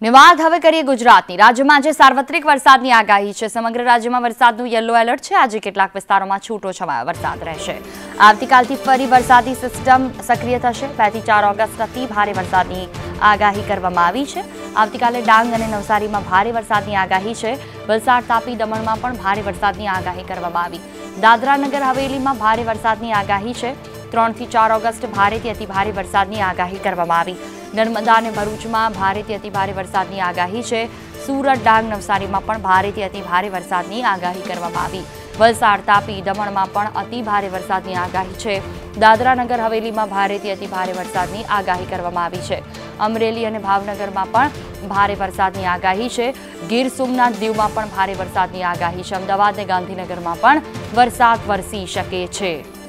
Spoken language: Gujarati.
વાત હવે કરીએ ગુજરાતની। રાજ્યમાં આજે સાર્વત્રિક વરસાદની આગાહી છે। સમગ્ર રાજ્યમાં વરસાદનું યલો એલર્ટ છે। આજે કેટલાક વિસ્તારોમાં છૂટો છવાયો વરસાદ રહેશે। આવતીકાલથી ફરી વરસાદી સિસ્ટમ સક્રિય થશે। 2 થી 4 ઓગસ્ટ સુધી ભારે વરસાદની આગાહી કરવામાં આવી છે। આવતીકાલે ડાંગ અને નવસારીમાં ભારે વરસાદની આગાહી છે। વલસાડ, તાપી, દમણમાં પણ ભારે વરસાદની આગાહી કરવામાં આવી। દાદરા નગર હવેલીમાં ભારે વરસાદની આગાહી છે। 3 થી 4 ઓગસ્ટ ભારેથી અતિ ભારે વરસાદની આગાહી કરવામાં આવી। નર્મદા અને ભરૂચમાં ભારેથી અતિ ભારે વરસાદની આગાહી છે। સુરત, ડાંગ, નવસારીમાં પણ ભારેથી અતિ ભારે વરસાદની આગાહી કરવામાં આવી। વલસાડ, તાપી, દમણમાં પણ અતિ ભારે વરસાદની આગાહી છે। દાદરા નગર હવેલીમાં ભારેથી અતિ ભારે વરસાદની આગાહી કરવામાં આવી છે। અમરેલી અને ભાવનગરમાં પણ ભારે વરસાદની આગાહી છે। ગીર સોમનાથ, દીવમાં પણ ભારે વરસાદની આગાહી છે। અમદાવાદ અને ગાંધીનગરમાં પણ વરસાદ વરસી શકે છે।